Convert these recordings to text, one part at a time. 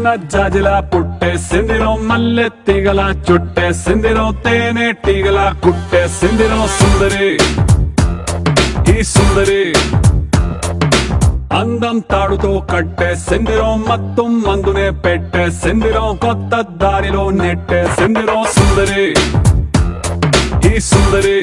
జాజిలా పుట్టేసిందిరో మల్లె తీగల చుట్టేసిందిరో తేనె తీగల కుట్టేసిందిరో సుందరి ఈ సుందరి అందం తాడుతో కట్టేసిందిరో మత్తం మందునే పెట్టేసిందిరో కొత్త దారిలో నెట్టేసిందిరో సుందరి ఈ సుందరి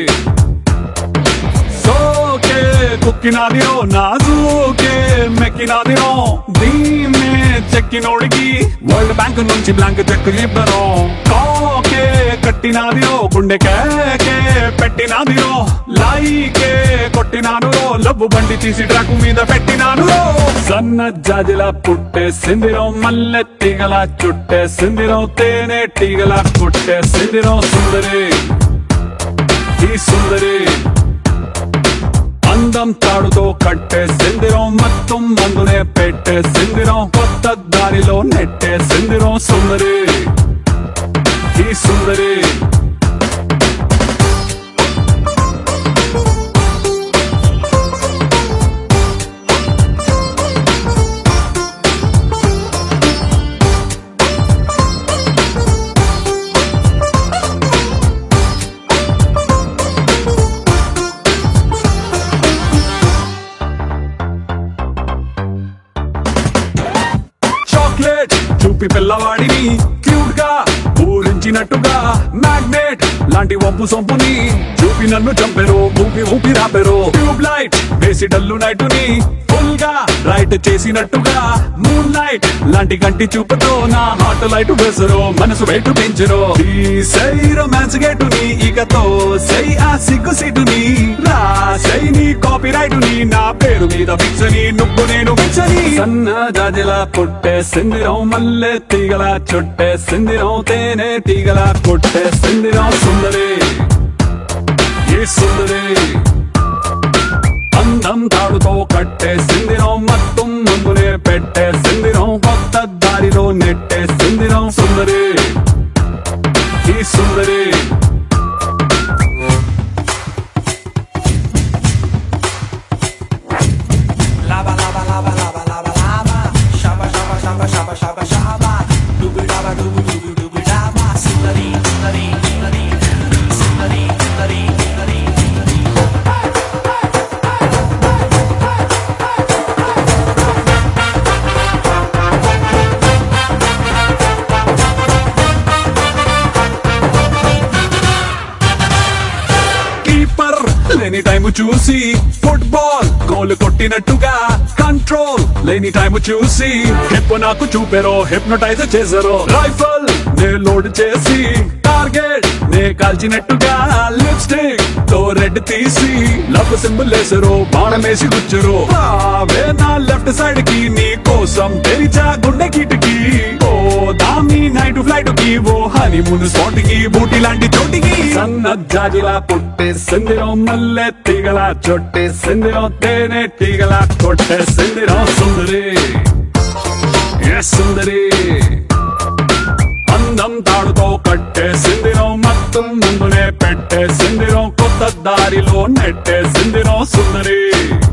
సోకే కుక్కినాదిరో నాజూకే మెక్కినాదిరో దీన్నే చెక్కినోడికి వరల్డ్ బ్యాంక్ నుంచి బ్లాంక్ చెక్ ఇవ్వరో కాకే కట్టినాదిరో గుండె కేకే పెట్టినాదిరో లైకే కొట్టినాను లవ్వు బండి తీసి ట్రాకు మీద పెట్టినాను సన్న జాజిలా పుట్టేసిందిరో మల్లె తీగల చుట్టేసిందిరో తేనె తీగల కుట్టేసిందిరో సుందరి ఈ సుందరి అందం తాడుతో కట్టేసిందిరో మొత్తం మందునే పెట్టేసిందిరో కొత్త దారిలో నెట్టేసిందిరో సుందరి ఈ సుందరి చూపి పిల్లవాడిని క్యూట్ గా ఊరించినట్టుగా మ్యాగ్నెట్ లాంటి వంపు సొంపుని చూపి నన్ను చంపెరు ఊపి ఊపి రాపెరు ట్యూబ్ లైట్ వేసి డల్లు నైటుని ఫుల్ గా రైట్ చేసినట్టుగా మూన్ లైట్ లాంటి కంటి చూపుతో నా హార్ట్ లైట్ వేసరు మనసు వెయిట్ పెంచరు సై రొమాన్స్ గేటుని ఇకతో సై ఆ సిగ్గు సీటుని రాసై నీ కాపీ రైటుని నా పేరు మీద ఫిక్సని నువ్వు నేను ఫిక్సని సన్న జాజిలా పుట్టేసిందిరో మల్లె తీగల చుట్టేసిందిరో తేనె తీగల కొట్టేసిందిరో సుందరి ఈ సుందరి అందం తాడుతో కట్టేసిందిరో మొత్తం ముందునే పెట్టేసిందిరో కొత్త దారిలో నెట్టేసిందిరో సుందరి ఈ సుందరి లేని టైము చూసి ఫుట్బాల్ గోల్ కొట్టినట్టుగా కంట్రోల్ లేని టైము చూసి హిప్ నాకు చూపెరో హిప్నోటైజ్ చేసారో రైఫల్ నే లోడ్ చేసి టార్గెట్ నే కాల్చినట్టుగా లిప్స్టిక్ తో రెడ్ తీసి లవ్ సింబల్ వేసరు బాణం వేసి గుచ్చరు నా లెఫ్ట్ సైడ్ కి నీ కోసం తెరిచా గుండె కిటికి ఓ దామి నైట్ ఫ్లైట్ కి ఓ హనీమూన్ స్పాట్ కి బూటీ లాంటి చోటికి సన్న జాజిలా పుట్టేసిందిరో మల్లె తీగల చుట్టేసిందిరో తేనె తీగల కొట్టేసిందిరో సుందరి సుందరి అందం తాడుతో కట్టేసిందిరో మొత్తం ముందునే పెట్టేసిందిరో కొత్త దారిలో నెట్టేసిందిరో సుందరి